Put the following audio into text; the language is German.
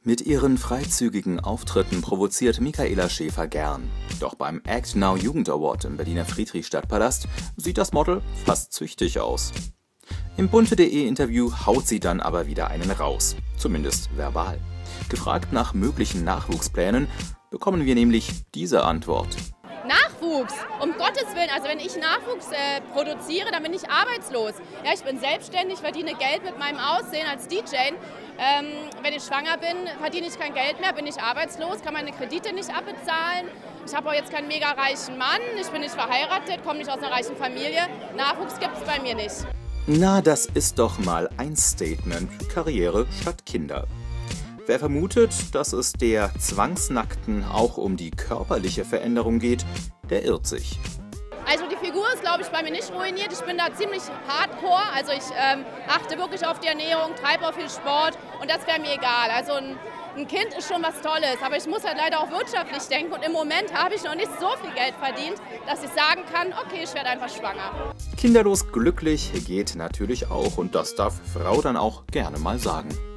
Mit ihren freizügigen Auftritten provoziert Michaela Schäfer gern. Doch beim Act Now Jugend Award im Berliner Friedrichstadtpalast sieht das Model fast züchtig aus. Im bunte.de-Interview haut sie dann aber wieder einen raus, zumindest verbal. Gefragt nach möglichen Nachwuchsplänen, bekommen wir nämlich diese Antwort. Nachwuchs, um Gottes Willen, also wenn ich Nachwuchs produziere, dann bin ich arbeitslos. Ja, ich bin selbstständig, verdiene Geld mit meinem Aussehen als DJ. Wenn ich schwanger bin, verdiene ich kein Geld mehr, bin ich arbeitslos, kann meine Kredite nicht abbezahlen. Ich habe auch jetzt keinen mega reichen Mann, ich bin nicht verheiratet, komme nicht aus einer reichen Familie. Nachwuchs gibt es bei mir nicht. Na, das ist doch mal ein Statement. Karriere statt Kinder. Wer vermutet, dass es der Zwangsnackten auch um die körperliche Veränderung geht, der irrt sich. Also die Figur ist, glaube ich, bei mir nicht ruiniert. Ich bin da ziemlich hardcore. Also ich achte wirklich auf die Ernährung, treibe auch viel Sport und das wäre mir egal. Also ein Kind ist schon was Tolles, aber ich muss halt leider auch wirtschaftlich denken und im Moment habe ich noch nicht so viel Geld verdient, dass ich sagen kann, okay, ich werde einfach schwanger. Kinderlos glücklich geht natürlich auch und das darf Frau dann auch gerne mal sagen.